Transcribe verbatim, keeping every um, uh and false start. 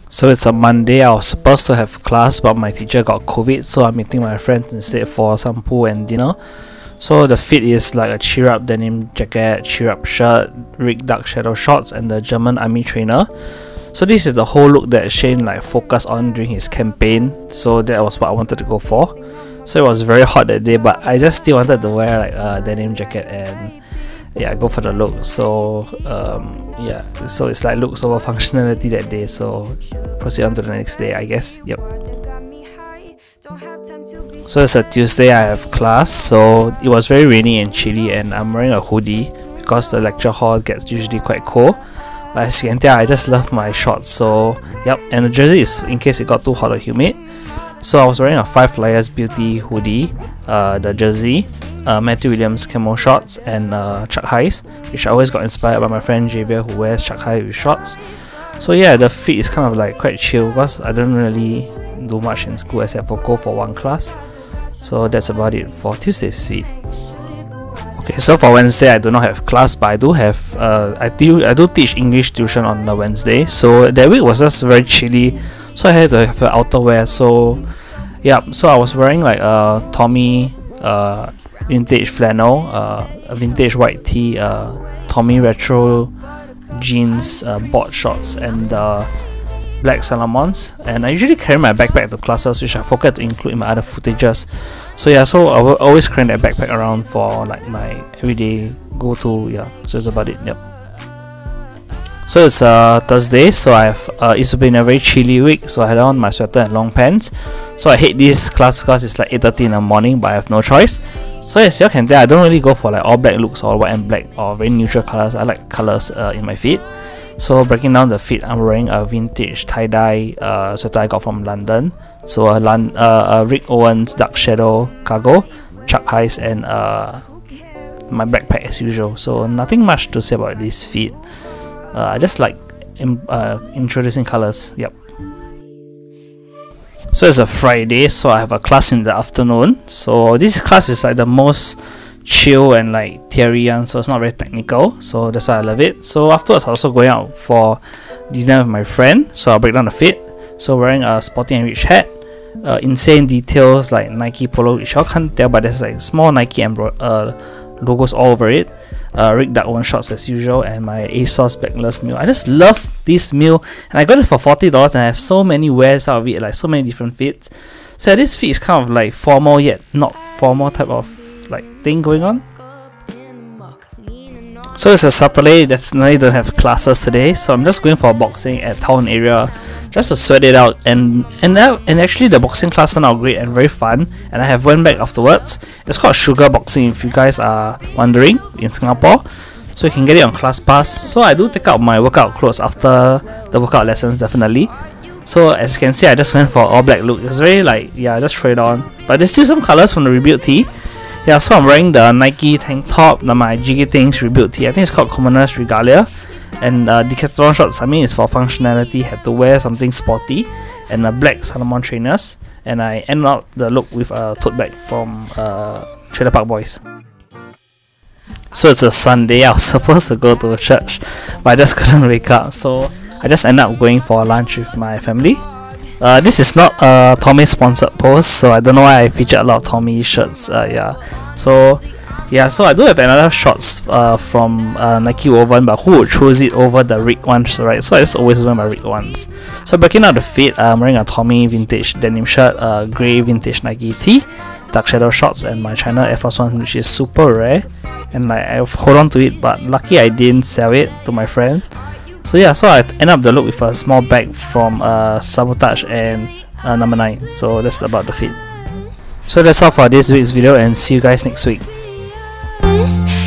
So it's a Monday. I was supposed to have class, but my teacher got COVID, so I'm meeting my friends instead for some pool and dinner. So the fit is like a cheer up denim jacket, cheer up shirt, rigged dark shadow shorts, and the German army trainer. So this is the whole look that Shane like focused on during his campaign. So that was what I wanted to go for. So it was very hot that day, but I just still wanted to wear like a denim jacket and yeah, go for the look. So um, yeah, so it's like looks over functionality that day. So proceed on to the next day, I guess. Yep. So it's a Tuesday. I have class. So it was very rainy and chilly, and I'm wearing a hoodie because the lecture hall gets usually quite cold. But as you can tell, I just love my shorts. So yep, and the jersey is in case it got too hot or humid. So I was wearing a five layers beauty hoodie, uh, the jersey, uh, Matthew Williams camo shorts, and uh, Chuck highs, which I always got inspired by my friend Javier, who wears Chuck high with shorts. So yeah, the fit is kind of like quite chill because I don't really do much in school except for go for one class. So that's about it for Tuesday's fit. Okay, so for Wednesday I do not have class, but I do have uh, I do I do teach English tuition on the Wednesday. So that week was just very chilly, so I had to have an outerwear. So yeah, so I was wearing like a Tommy uh, vintage flannel, uh, a vintage white tee, uh, Tommy retro jeans, uh, board shorts, and uh, black Salomons. And I usually carry my backpack to classes, which I forgot to include in my other footages. So yeah, so I will always carry that backpack around for like my everyday go-to. Yeah, so that's about it. Yep. So it's uh, Thursday, so I've uh, it's been a very chilly week, so I had on my sweater and long pants. So I hate this class because it's like eight thirty in the morning, but I have no choice. So as you can tell, I don't really go for like all black looks or white and black or very neutral colors. I like colors uh, in my fit. So breaking down the fit, I'm wearing a vintage tie-dye uh, sweater I got from London. So a, Lon uh, a Rick Owens dark shadow cargo, Chuck highs, and uh, my backpack as usual. So nothing much to say about this fit. Uh, I just like in, uh, introducing colors. Yep. So it's a Friday, so I have a class in the afternoon. So this class is like the most chill and like theory one, so it's not very technical. So that's why I love it. So afterwards, I'm also going out for dinner with my friend. So I'll break down the fit. So wearing a sporty and rich hat, uh, insane details like Nike polo, which y'all can't tell, but there's like small Nike uh, logos all over it. Uh, rigged dark one shorts as usual, and my ASOS backless mule. I just love this mule, and I got it for forty dollars, and I have so many wears out of it, like so many different fits. So yeah, this fit is kind of like formal yet not formal type of like thing going on. So it's a Saturday, definitely don't have classes today, so I'm just going for boxing at town area just to sweat it out. And and that, and actually the boxing class turned out great and very fun, and I have went back afterwards. It's called Sugar Boxing if you guys are wondering, in Singapore. So you can get it on ClassPass. So I do take out my workout clothes after the workout lessons, definitely. So as you can see, I just went for all black look. It's very like, yeah, just throw it on. But there's still some colors from the Rebuild tee. Yeah, so I'm wearing the Nike tank top, the my Jiggy Things Rebuild tee. I think it's called Commoners Regalia. And uh, Decathlon shorts, I mean, it's for functionality. Had to wear something sporty. And uh, black Salomon trainers. And I end up the look with a tote bag from uh, Trailer Park Boys. So it's a Sunday. I was supposed to go to church, but I just couldn't wake up. So I just ended up going for lunch with my family. Uh, this is not a Tommy sponsored post, so I don't know why I featured a lot of Tommy shirts. Uh, yeah, so yeah, so I do have another shorts uh, from uh, Nike Woven, but who would choose it over the Rick ones, right? So I just always wear my Rick ones. So breaking out the fit, I'm wearing a Tommy vintage denim shirt, a grey vintage Nike tee, dark shadow shorts, and my China Air Force One, which is super rare, and like, I hold on to it, but lucky I didn't sell it to my friend. So yeah, so I end up the look with a small bag from uh, Sabotage and uh, number nine. So that's about the fit. So that's all for this week's video, and see you guys next week.